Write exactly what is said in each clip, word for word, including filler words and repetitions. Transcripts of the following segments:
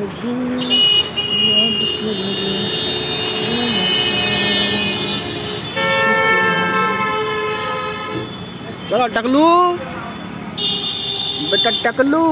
चलो टकलू बेटा टकलू।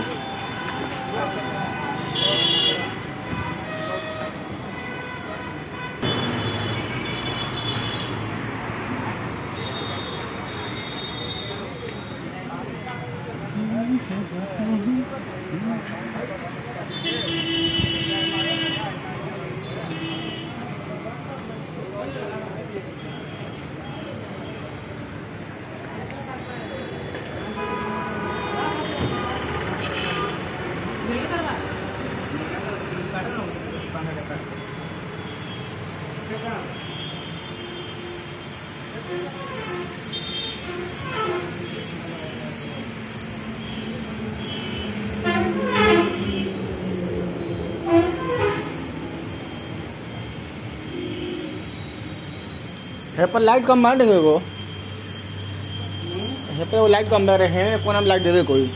यहाँ पर लाइट कम मार देंगे को यहाँ पर वो लाइट कम दे रहे हैं कौन हम लाइट देवे कोई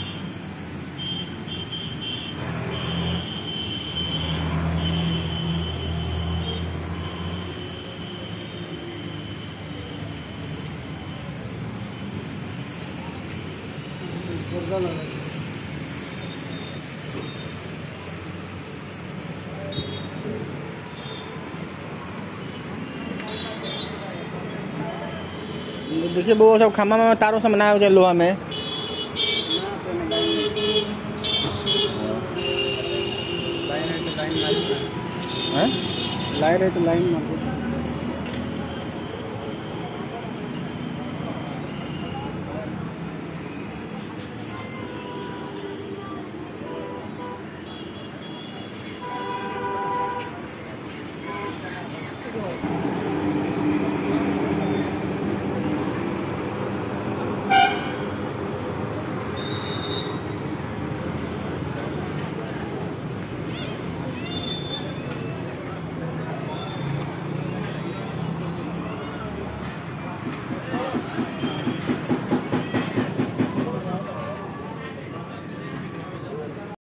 देखिए वो सब खम्भा में तारों से बनाया हुआ लोहा में लाइन है तो लाइन